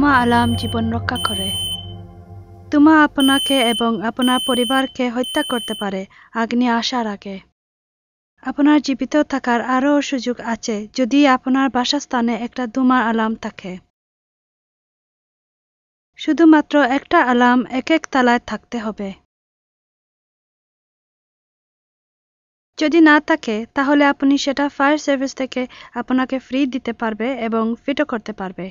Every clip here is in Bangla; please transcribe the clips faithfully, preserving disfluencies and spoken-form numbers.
তুমা আলাম জীবন রক্ষা করে। তুমা আপনাকে এবং আপনার পরিবারকে হত্যা করতে পারে আগ্নি আসার আগে। আপনার জীবিত থাকার আরও সুযোগ আছে যদি আপনার বাসস্থানে একটা তুমার আলাম থাকে। শুধুমাত্র একটা আলাম এক এক তলায় থাকতে হবে। যদি না থাকে তাহলে আপনি সেটা ফায়ার সার্ভিস থেকে আপনাকে ফ্রি দিতে পারবে এবং ফিটও করতে পারবে।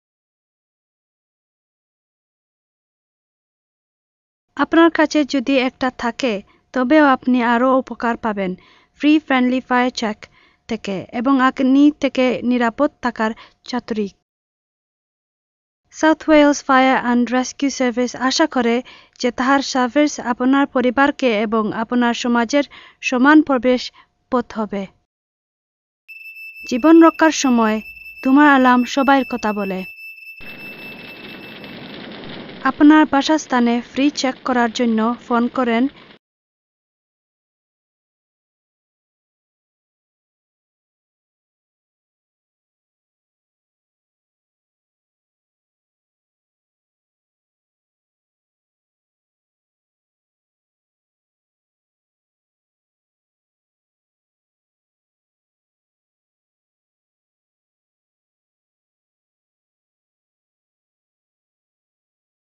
আপনার কাছে যদি একটা থাকে তবেও আপনি আরও উপকার পাবেন ফ্রি ফ্রেন্ডলি ফায়ার চেক থেকে এবং আগ্নি থেকে নিরাপদ থাকার চাতুরি। South Wales fire and rescue service আশা করে যে তাহার সার্ভিস আপনার পরিবারকে এবং আপনার সমাজের সমান প্রবেশ পথ হবে। জীবন রক্ষার সময় তোমার আলাম সবাইয়ের কথা বলে। আপনার বাসস্থানে ফ্রি চেক করার জন্য ফোন করেন